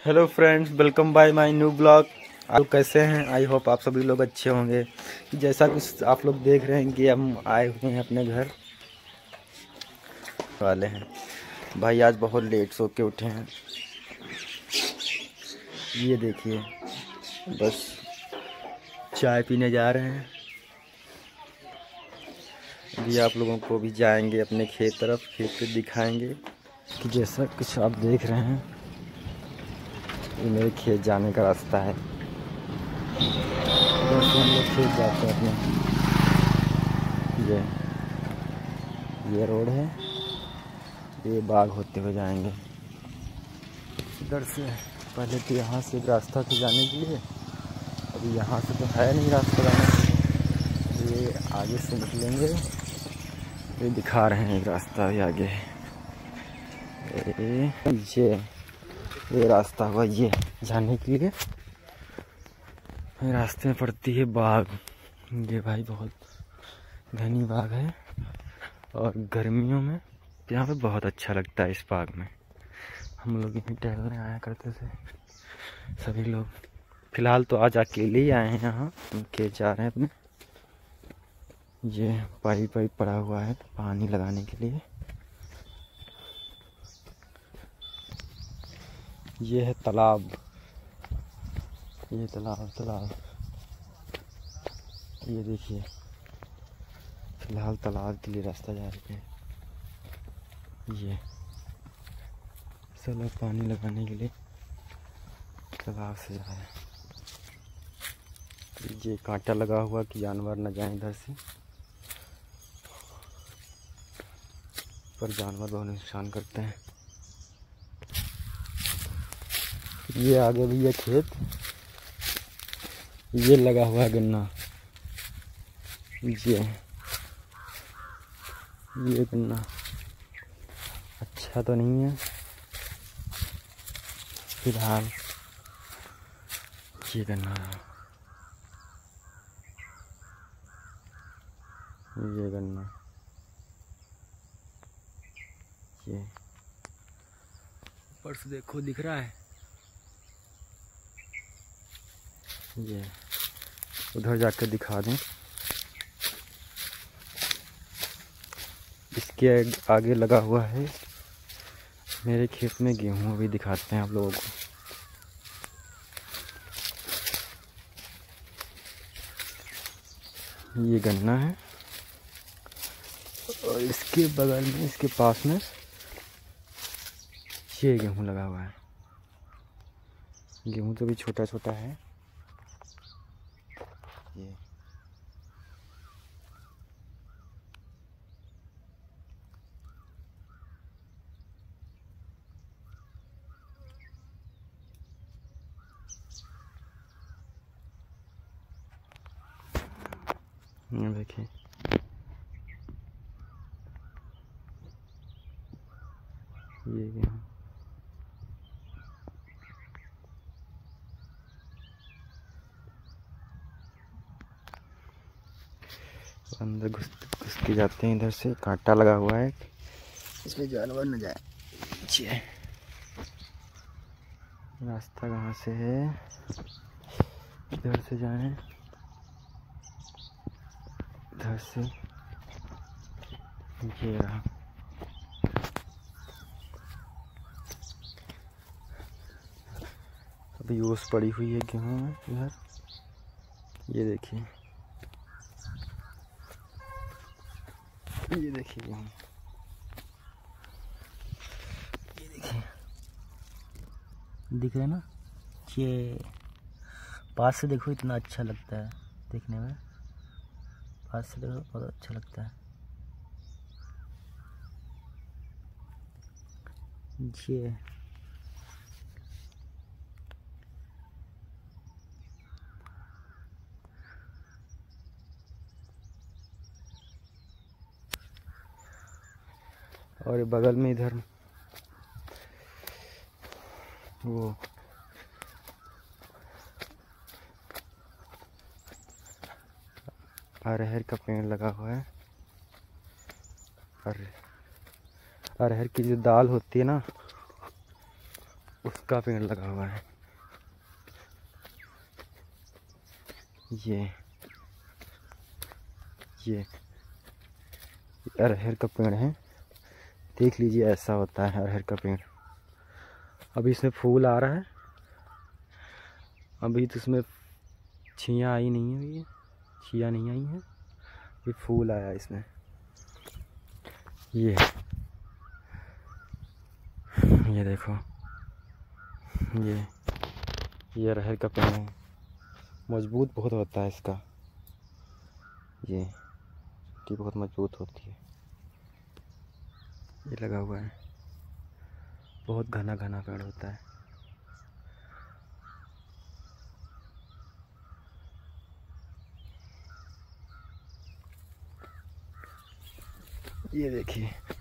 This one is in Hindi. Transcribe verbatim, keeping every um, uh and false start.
Hello friends, welcome by my new blog. आप कैसे हैं? आई होप आप सभी लोग अच्छे होंगे। जैसा कि आप लोग देख रहे हैं कि हम आए हुए हैं अपने घर वाले हैं। भाई आज बहुत लेट सो के उठे हैं। ये देखिए, बस चाय पीने जा रहे हैं। अभी आप लोगों को भी जाएंगे अपने खेत तरफ, खेत पे दिखाएंगे कि जैसा कुछ आप देख रहे हैं, ये मेरे खेत जाने का रास्ता है। जैसे हम लोग खेत जाते हैं अपने, ये ये रोड है, ये बाग होते हुए जाएंगे इधर से। पहले तो यहाँ से एक रास्ता था जाने के लिए, अभी यहाँ से तो है नहीं रास्ता जाने। ये आगे से निकलेंगे, ये दिखा रहे हैं एक रास्ता भी आगे। ये ये रास्ता हुआ ये जाने के लिए। रास्ते में पड़ती है बाग। ये भाई बहुत घनी बाग है और गर्मियों में यहाँ पे बहुत अच्छा लगता है। इस बाग में हम लोग यहीं टहलने आया करते थे सभी लोग। फिलहाल तो आज अकेले ही आए हैं, यहाँ खेत जा रहे हैं अपने। ये पाइप वाइप पड़ा हुआ है पानी लगाने के लिए। ये है तालाब, ये तालाब तालाब ये देखिए। फिलहाल तालाब के लिए रास्ता जा रहे हैं। ये सब लोग पानी लगाने के लिए तालाब से जा रहे हैं। ये कांटा लगा हुआ कि जानवर न जाए इधर से, पर जानवर बहुत नुकसान करते हैं। ये आगे भी ये खेत, ये लगा हुआ है गन्ना। ये ये गन्ना अच्छा तो नहीं है फिलहाल। ये गन्ना, ये गन्ना, ये ऊपर से देखो दिख रहा है। ये उधर जाकर दिखा दें। इसके आगे लगा हुआ है मेरे खेत में गेहूँ, भी दिखाते हैं आप लोगों को। ये गन्ना है और इसके बगल में, इसके पास में ये गेहूँ लगा हुआ है। गेहूँ तो भी छोटा छोटा है। ये देखिए, ये गेहूँ अंदर घुस घुस के जाते हैं। इधर से कांटा लगा हुआ है, इसमें जानवर न जाए। ये रास्ता कहाँ से है? इधर से जाएं, इधर से ये रहा। अभी ओस पड़ी हुई है गेहूँ में इधर। ये देखिए, ये देखिए गेहूँ, ये देखिए दिख रहा है ना। ये पास से देखो इतना अच्छा लगता है देखने में, पास से देखो बहुत अच्छा लगता है। ये और बगल में इधर वो अरहर का पेड़ लगा हुआ है। अर अरहर की जो दाल होती है ना, उसका पेड़ लगा हुआ है। ये ये अरहर का पेड़ है, देख लीजिए ऐसा होता है अरहर का पेड़। अभी इसमें फूल आ रहा है, अभी तो इसमें छियाँ आई नहीं है, ये छियाँ नहीं आई है, ये फूल आया इसमें। ये ये देखो, ये ये अरहर का पेड़ है, मजबूत बहुत होता है इसका, ये मिट्टी बहुत मजबूत होती है। ये लगा हुआ है, बहुत घना घना पेड़ होता है। ये देखिए।